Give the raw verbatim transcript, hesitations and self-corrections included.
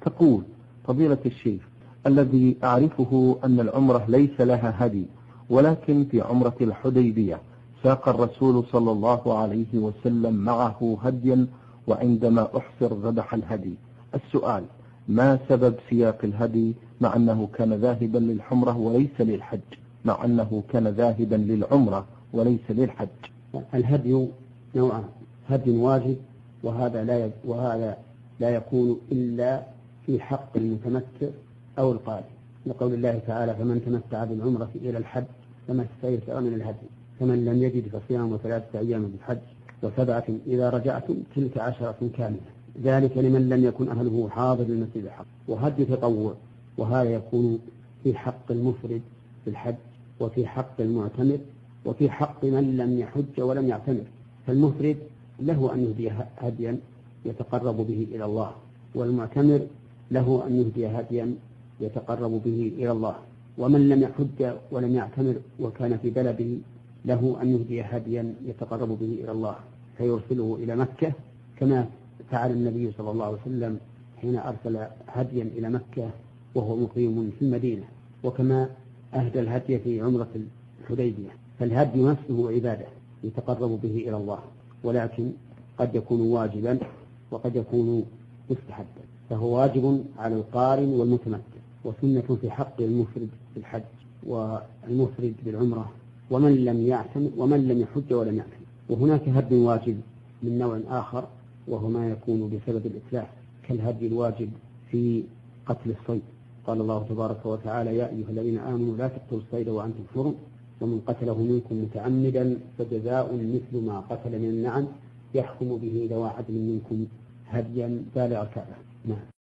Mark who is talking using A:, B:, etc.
A: تقول: فضيلة الشيخ، الذي أعرفه أن العمرة ليس لها هدي، ولكن في عمرة الحديبية ساق الرسول صلى الله عليه وسلم معه هديا، وعندما أحصر ذبح الهدي. السؤال: ما سبب سياق الهدي مع أنه كان ذاهبا للعمرة وليس للحج مع أنه كان ذاهبا للعمرة وليس للحج؟
B: الهدي نوعان: هدي واجب، وهذا لا وهذا لا يكون إلا في حق المتمتع أو القارئ، لقول الله تعالى: فمن تمتع بالعمرة إلى الحج فما استيسر من الهدي، فمن لم يجد فصيام ثلاثة أيام بالحج وسبعة إذا رجعتم تلك عشرة كاملة، ذلك لمن لم يكن أهله حاضر المسجد الحرام. وهدي تطوع، وهذا يكون في حق المفرد في الحج، وفي حق المعتمر، وفي حق من لم يحج ولم يعتمر. فالمفرد له أن يهدي هديا يتقرب به إلى الله، والمعتمر له أن يهدي هديا يتقرب به إلى الله، ومن لم يحج ولم يعتمر وكان في بلده له أن يهدي هديا يتقرب به إلى الله فيرسله إلى مكة، كما فعل النبي صلى الله عليه وسلم حين أرسل هديا إلى مكة وهو مقيم في المدينة، وكما أهدى الهدي في عمرة الحديبية. فالهدي نفسه عبادة يتقرب به إلى الله، ولكن قد يكون واجبا وقد يكون مستحبا، فهو واجب على القارن والمتمتع، وسنة في حق المفرد في الحج والمفرد بالعمرة ومن لم يعتمر ومن لم يحج ولم يعتمر. وهناك هدي واجب من نوع آخر، وهو ما يكون بسبب الإتلاف، كالهدي الواجب في قتل الصيد. قال الله تبارك وتعالى: يا أيها الذين آمنوا لا تقتلوا الصيد وأنتم حرم ومن قتله منكم متعمدا فجزاء مثل ما قتل من النعم يحكم به ذوى عدل منكم هديا بالغ الكعبة. نعم.